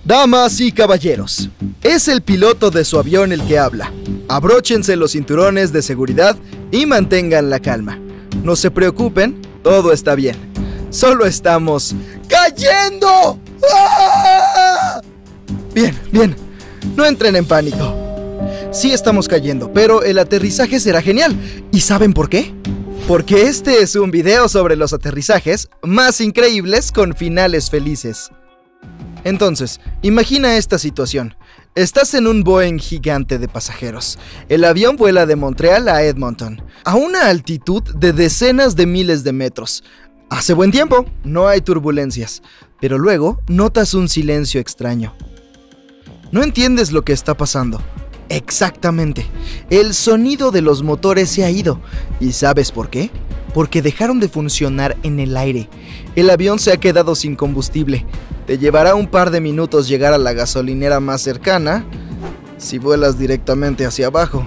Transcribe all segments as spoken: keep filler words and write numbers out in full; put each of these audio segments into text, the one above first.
Damas y caballeros, es el piloto de su avión el que habla. Abróchense los cinturones de seguridad y mantengan la calma. No se preocupen, todo está bien. Solo estamos cayendo. ¡Ah! Bien, bien, no entren en pánico. Sí estamos cayendo, pero el aterrizaje será genial. ¿Y saben por qué? Porque este es un video sobre los aterrizajes más increíbles con finales felices. Entonces, imagina esta situación. Estás en un Boeing gigante de pasajeros. El avión vuela de Montreal a Edmonton, a una altitud de decenas de miles de metros. Hace buen tiempo, no hay turbulencias, pero luego notas un silencio extraño. No entiendes lo que está pasando. Exactamente, el sonido de los motores se ha ido. ¿Y sabes por qué? Porque dejaron de funcionar en el aire. El avión se ha quedado sin combustible. Te llevará un par de minutos llegar a la gasolinera más cercana si vuelas directamente hacia abajo.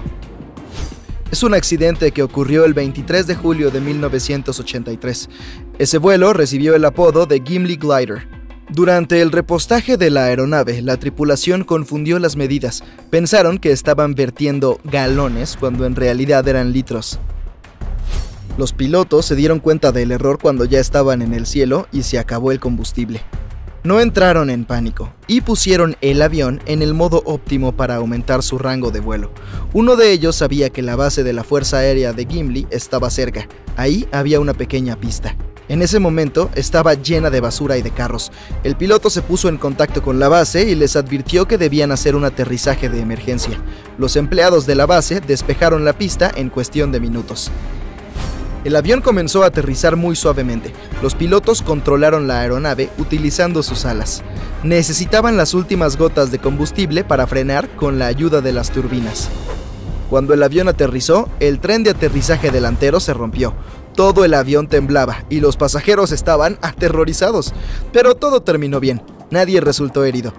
Es un accidente que ocurrió el veintitrés de julio de mil novecientos ochenta y tres. Ese vuelo recibió el apodo de Gimli Glider. Durante el repostaje de la aeronave, la tripulación confundió las medidas. Pensaron que estaban vertiendo galones cuando en realidad eran litros. Los pilotos se dieron cuenta del error cuando ya estaban en el cielo y se acabó el combustible. No entraron en pánico y pusieron el avión en el modo óptimo para aumentar su rango de vuelo. Uno de ellos sabía que la base de la Fuerza Aérea de Gimli estaba cerca. Ahí había una pequeña pista. En ese momento estaba llena de basura y de carros. El piloto se puso en contacto con la base y les advirtió que debían hacer un aterrizaje de emergencia. Los empleados de la base despejaron la pista en cuestión de minutos. El avión comenzó a aterrizar muy suavemente. Los pilotos controlaron la aeronave utilizando sus alas. Necesitaban las últimas gotas de combustible para frenar con la ayuda de las turbinas. Cuando el avión aterrizó, el tren de aterrizaje delantero se rompió. Todo el avión temblaba y los pasajeros estaban aterrorizados. Pero todo terminó bien. Nadie resultó herido.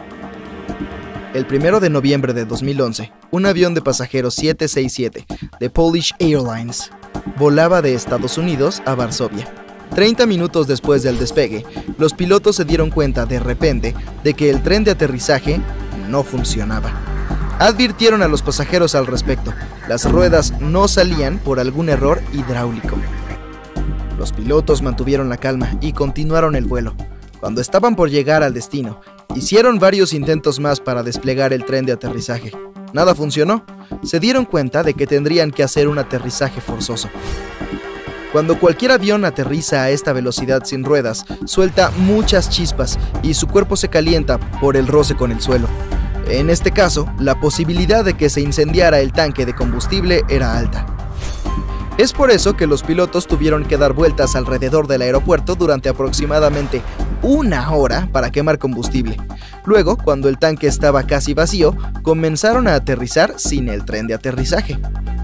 El primero de noviembre de dos mil once, un avión de pasajeros siete sesenta y siete de Polish Airlines volaba de Estados Unidos a Varsovia. treinta minutos después del despegue, los pilotos se dieron cuenta de repente de que el tren de aterrizaje no funcionaba. Advirtieron a los pasajeros al respecto. Las ruedas no salían por algún error hidráulico. Los pilotos mantuvieron la calma y continuaron el vuelo. Cuando estaban por llegar al destino, hicieron varios intentos más para desplegar el tren de aterrizaje. Nada funcionó. Se dieron cuenta de que tendrían que hacer un aterrizaje forzoso. Cuando cualquier avión aterriza a esta velocidad sin ruedas, suelta muchas chispas y su cuerpo se calienta por el roce con el suelo. En este caso, la posibilidad de que se incendiara el tanque de combustible era alta. Es por eso que los pilotos tuvieron que dar vueltas alrededor del aeropuerto durante aproximadamente una hora para quemar combustible. Luego, cuando el tanque estaba casi vacío, comenzaron a aterrizar sin el tren de aterrizaje.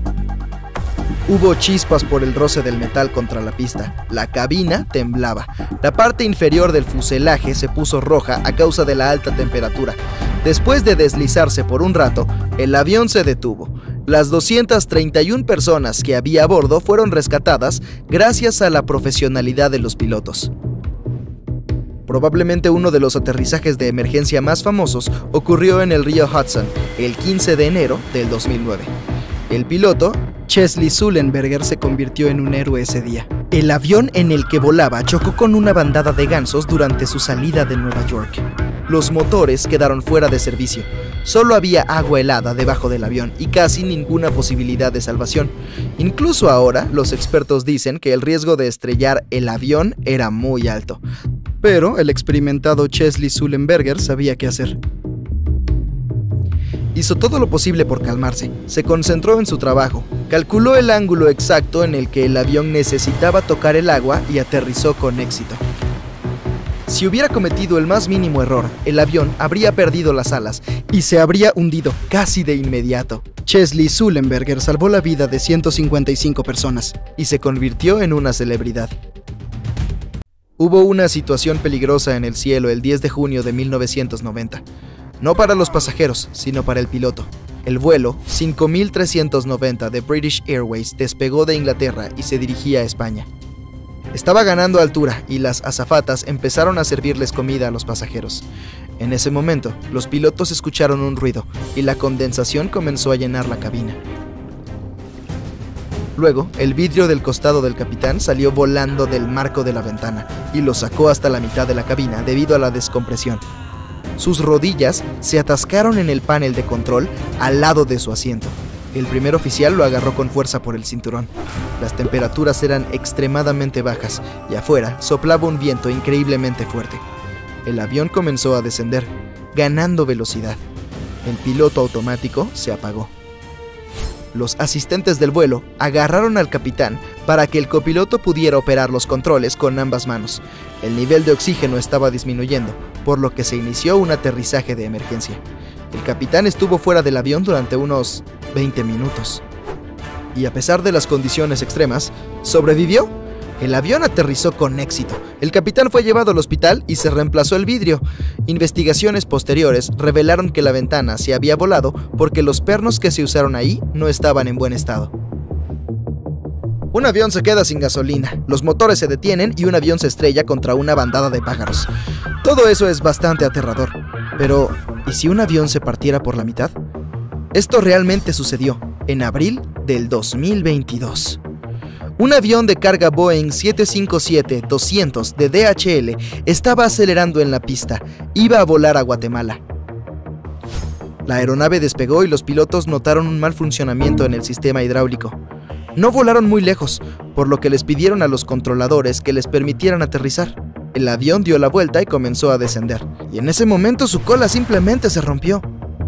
Hubo chispas por el roce del metal contra la pista. La cabina temblaba. La parte inferior del fuselaje se puso roja a causa de la alta temperatura. Después de deslizarse por un rato, el avión se detuvo. Las doscientas treinta y una personas que había a bordo fueron rescatadas gracias a la profesionalidad de los pilotos. Probablemente uno de los aterrizajes de emergencia más famosos ocurrió en el río Hudson el quince de enero del dos mil nueve. El piloto, Chesley Sullenberger, se convirtió en un héroe ese día. El avión en el que volaba chocó con una bandada de gansos durante su salida de Nueva York. Los motores quedaron fuera de servicio. Solo había agua helada debajo del avión y casi ninguna posibilidad de salvación. Incluso ahora, los expertos dicen que el riesgo de estrellar el avión era muy alto. Pero el experimentado Chesley Sullenberger sabía qué hacer. Hizo todo lo posible por calmarse. Se concentró en su trabajo. Calculó el ángulo exacto en el que el avión necesitaba tocar el agua y aterrizó con éxito. Si hubiera cometido el más mínimo error, el avión habría perdido las alas y se habría hundido casi de inmediato. Chesley Sullenberger salvó la vida de ciento cincuenta y cinco personas y se convirtió en una celebridad. Hubo una situación peligrosa en el cielo el diez de junio de mil novecientos noventa. No para los pasajeros, sino para el piloto. El vuelo cinco mil trescientos noventa de British Airways despegó de Inglaterra y se dirigía a España. Estaba ganando altura y las azafatas empezaron a servirles comida a los pasajeros. En ese momento, los pilotos escucharon un ruido y la condensación comenzó a llenar la cabina. Luego, el vidrio del costado del capitán salió volando del marco de la ventana y lo sacó hasta la mitad de la cabina debido a la descompresión. Sus rodillas se atascaron en el panel de control al lado de su asiento. El primer oficial lo agarró con fuerza por el cinturón. Las temperaturas eran extremadamente bajas y afuera soplaba un viento increíblemente fuerte. El avión comenzó a descender, ganando velocidad. El piloto automático se apagó. Los asistentes del vuelo agarraron al capitán para que el copiloto pudiera operar los controles con ambas manos. El nivel de oxígeno estaba disminuyendo, por lo que se inició un aterrizaje de emergencia. El capitán estuvo fuera del avión durante unos veinte minutos. Y a pesar de las condiciones extremas, sobrevivió. El avión aterrizó con éxito. El capitán fue llevado al hospital y se reemplazó el vidrio. Investigaciones posteriores revelaron que la ventana se había volado porque los pernos que se usaron ahí no estaban en buen estado. Un avión se queda sin gasolina, los motores se detienen y un avión se estrella contra una bandada de pájaros. Todo eso es bastante aterrador. Pero, ¿y si un avión se partiera por la mitad? Esto realmente sucedió en abril del dos mil veintidós. Un avión de carga Boeing siete cinco siete doscientos de D H L estaba acelerando en la pista. Iba a volar a Guatemala. La aeronave despegó y los pilotos notaron un mal funcionamiento en el sistema hidráulico. No volaron muy lejos, por lo que les pidieron a los controladores que les permitieran aterrizar. El avión dio la vuelta y comenzó a descender, y en ese momento su cola simplemente se rompió.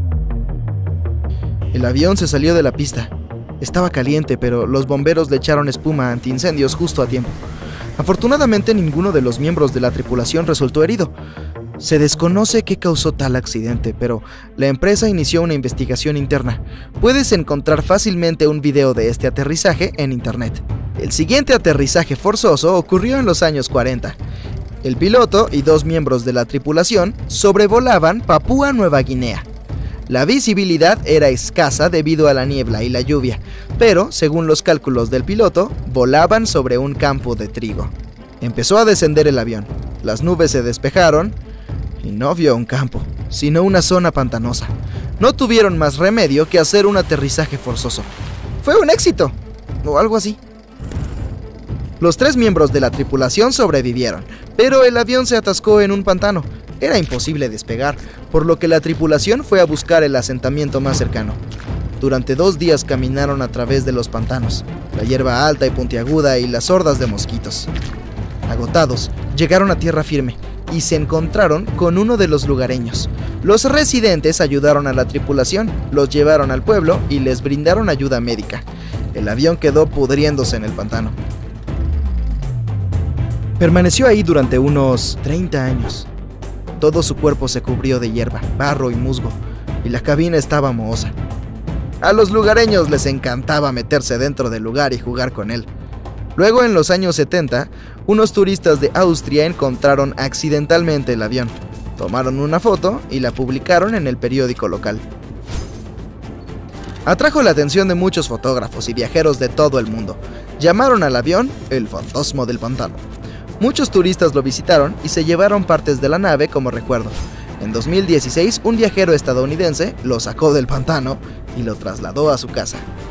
El avión se salió de la pista. Estaba caliente, pero los bomberos le echaron espuma antiincendios justo a tiempo. Afortunadamente, ninguno de los miembros de la tripulación resultó herido. Se desconoce qué causó tal accidente, pero la empresa inició una investigación interna. Puedes encontrar fácilmente un video de este aterrizaje en internet. El siguiente aterrizaje forzoso ocurrió en los años cuarenta. El piloto y dos miembros de la tripulación sobrevolaban Papúa Nueva Guinea. La visibilidad era escasa debido a la niebla y la lluvia, pero, según los cálculos del piloto, volaban sobre un campo de trigo. Empezó a descender el avión, las nubes se despejaron y no vio un campo, sino una zona pantanosa. No tuvieron más remedio que hacer un aterrizaje forzoso. ¡Fue un éxito! O algo así. Los tres miembros de la tripulación sobrevivieron, pero el avión se atascó en un pantano. Era imposible despegar, por lo que la tripulación fue a buscar el asentamiento más cercano. Durante dos días caminaron a través de los pantanos, la hierba alta y puntiaguda y las hordas de mosquitos. Agotados, llegaron a tierra firme y se encontraron con uno de los lugareños. Los residentes ayudaron a la tripulación, los llevaron al pueblo y les brindaron ayuda médica. El avión quedó pudriéndose en el pantano. Permaneció ahí durante unos treinta años. Todo su cuerpo se cubrió de hierba, barro y musgo, y la cabina estaba mohosa. A los lugareños les encantaba meterse dentro del lugar y jugar con él. Luego, en los años setenta, unos turistas de Austria encontraron accidentalmente el avión. Tomaron una foto y la publicaron en el periódico local. Atrajo la atención de muchos fotógrafos y viajeros de todo el mundo. Llamaron al avión el fantasma del pantano. Muchos turistas lo visitaron y se llevaron partes de la nave como recuerdo. En dos mil dieciséis, un viajero estadounidense lo sacó del pantano y lo trasladó a su casa.